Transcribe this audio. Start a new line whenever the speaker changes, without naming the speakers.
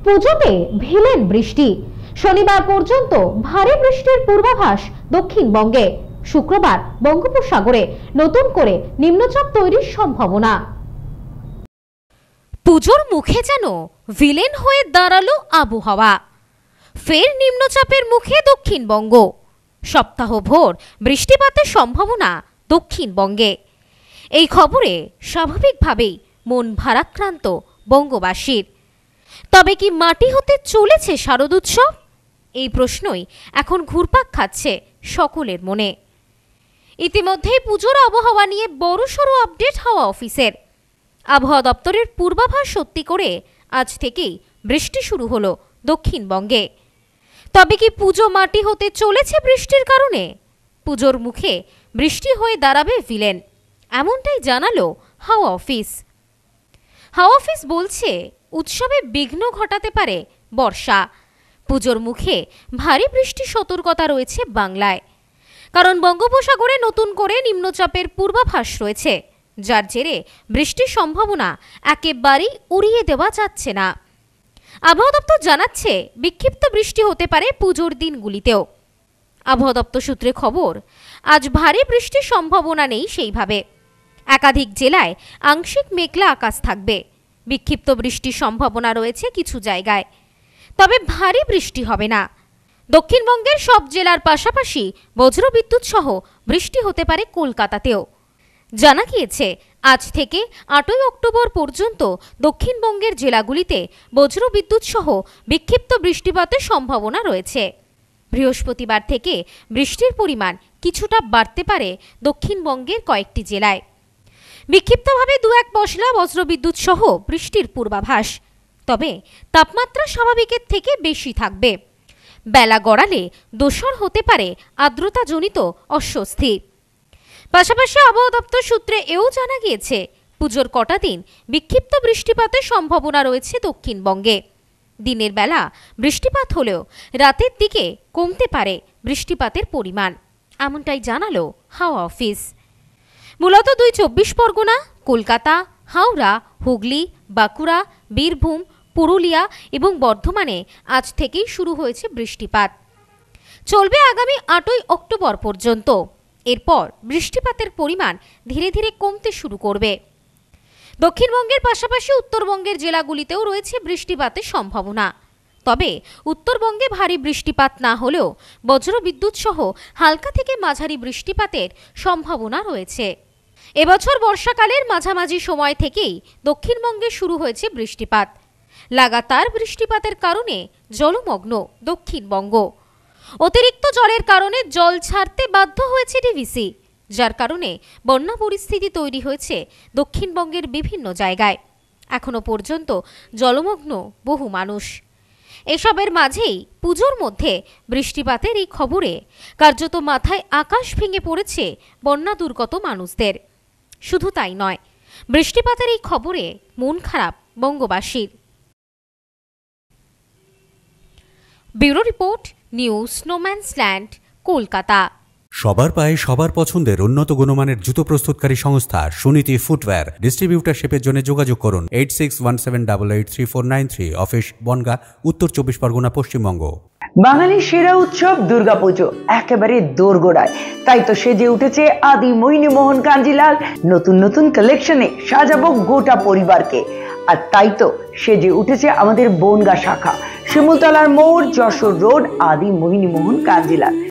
পুজোতে ভিলেন বৃষ্টি। শনিবার পর্যন্ত ভারী বৃষ্টির পূর্বাভাস দক্ষিণবঙ্গে। শুক্রবার বঙ্গোপসাগরে নতুন করে নিম্নচাপ তৈরির সম্ভাবনা।
পুজোর মুখে যেন ভিলেন হয়ে দাঁড়ালো আবহাওয়া। ফের নিম্নচাপের মুখে দক্ষিণবঙ্গ। সপ্তাহভর বৃষ্টিপাতের সম্ভাবনা দক্ষিণবঙ্গে। এই খবরে স্বাভাবিকভাবেই মন ভারাক্রান্ত বঙ্গবাসীর। তবে কি মাটি হতে চলেছে শারদোৎসব? এই প্রশ্নই এখন ঘুরপাক খাচ্ছে সকলের মনে। ইতিমধ্যেই পুজোর আবহাওয়া নিয়ে বড়সড় আপডেট হাওয়া অফিসের। আবহাওয়া দপ্তরের পূর্বাভাস সত্যি করে আজ থেকেই বৃষ্টি শুরু হলো দক্ষিণবঙ্গে। তবে কি পুজো মাটি হতে চলেছে বৃষ্টির কারণে? পুজোর মুখে বৃষ্টি হয়ে দাঁড়াবে ভিলেন, এমনটাই জানালো হাওয়া অফিস। হাওয়া অফিস বলছে, উৎসবে বিঘ্ন ঘটাতে পারে বর্ষা। পুজোর মুখে ভারী বৃষ্টির সতর্কতা রয়েছে বাংলায়, কারণ বঙ্গোপসাগরে নতুন করে নিম্নচাপের পূর্বাভাস রয়েছে, যার জেরে বৃষ্টির সম্ভাবনা একেবারেই উড়িয়ে দেওয়া যাচ্ছে না। আবহাওয়া দপ্তর জানাচ্ছে, বিক্ষিপ্ত বৃষ্টি হতে পারে পুজোর দিনগুলিতেও। আবহাওয়া দপ্তর সূত্রে খবর, আজ ভারী বৃষ্টির সম্ভাবনা নেই সেইভাবে। একাধিক জেলায় আংশিক মেঘলা আকাশ থাকবে। বিক্ষিপ্ত বৃষ্টির সম্ভাবনা রয়েছে কিছু জায়গায়, তবে ভারী বৃষ্টি হবে না। দক্ষিণবঙ্গের সব জেলার পাশাপাশি বজ্রবিদ্যুৎ সহ বৃষ্টি হতে পারে কলকাতাতেও। জানা গিয়েছে, আজ থেকে 8ই অক্টোবর পর্যন্ত দক্ষিণবঙ্গের জেলাগুলিতে বজ্রবিদ্যুৎ সহ বিক্ষিপ্ত বৃষ্টিপাতের সম্ভাবনা রয়েছে। বৃহস্পতিবার থেকে বৃষ্টির পরিমাণ কিছুটা বাড়তে পারে দক্ষিণবঙ্গের কয়েকটি জেলায়। বিক্ষিপ্তভাবে 2-1 পশলা বজ্রবিদ্যুৎ সহ বৃষ্টির পূর্বাভাস। তবে তাপমাত্রা স্বাভাবিকের থেকে বেশি থাকবে। বেলা গড়ালে দোসর হতে পারে আর্দ্রতাজনিত অস্বস্তি। পাশাপাশি আবহাওয়া দপ্তর সূত্রে এও জানা গিয়েছে, পুজোর কটা দিন বিক্ষিপ্ত বৃষ্টিপাতের সম্ভাবনা রয়েছে দক্ষিণবঙ্গে। দিনের বেলা বৃষ্টিপাত হলেও রাতের দিকে কমতে পারে বৃষ্টিপাতের পরিমাণ, এমনটাই জানালো হাওয়া অফিস। মূলত 2 চব্বিশ পরগনা, কলকাতা, হাওড়া, হুগলি, বাঁকুড়া, বীরভূম, পুরুলিয়া এবং বর্ধমানে আজ থেকেই শুরু হয়েছে বৃষ্টিপাত। চলবে আগামী 8ই অক্টোবর পর্যন্ত। এরপর বৃষ্টিপাতের পরিমাণ ধীরে ধীরে কমতে শুরু করবে। দক্ষিণবঙ্গের পাশাপাশি উত্তরবঙ্গের জেলাগুলিতেও রয়েছে বৃষ্টিপাতের সম্ভাবনা। তবে উত্তরবঙ্গে ভারী বৃষ্টিপাত না হলেও বজ্রবিদ্যুৎ সহ হালকা থেকে মাঝারি বৃষ্টিপাতের সম্ভাবনা রয়েছে। এবছর বর্ষাকালের মাঝামাঝি সময় থেকেই দক্ষিণবঙ্গে শুরু হয়েছে বৃষ্টিপাত। লাগাতার বৃষ্টিপাতের কারণে জলমগ্ন দক্ষিণবঙ্গ। অতিরিক্ত জলের কারণে জল ছাড়তে বাধ্য হয়েছে ডিভিসি, যার কারণে বন্যা পরিস্থিতি তৈরি হয়েছে দক্ষিণবঙ্গের বিভিন্ন জায়গায়। এখনো পর্যন্ত জলমগ্ন বহু মানুষ। এসবের মাঝেই পুজোর মধ্যে বৃষ্টিপাতের এই খবরে কার্যত মাথায় আকাশ ভেঙে পড়েছে বন্যা দুর্গত মানুষদের। শুধু তাই নয়, বৃষ্টিপাতের এই খবরে মন খারাপ বঙ্গবাসীর। Bureau report, news no man's land, Kolkata.
সবার পায়ে সবার পছন্দের উন্নত গুণমানের জুতো প্রস্তুতকারী সংস্থা সুনীতি ফুটওয়্যার। ডিস্ট্রিবিউটারশিপের জন্য যোগাযোগ করুন 8617883493, অফিস বনগাঁ, উত্তর 24 পরগনা, পশ্চিমবঙ্গ।
বাঙালির সেরা উৎসব দুর্গাপুজো একেবারে দোরগোড়ায়, তাই তো সেজে উঠেছে আদি মোহিনী মোহন কাঞ্জিলাল। নতুন নতুন কালেকশনে সাজাবো গোটা পরিবারকে। আর তাই তো সেজে উঠেছে আমাদের বনগাঁ শাখা, শিমুলতলার মোড়, যশোর রোড, আদি মোহিনী মোহন কাঞ্জিলাল।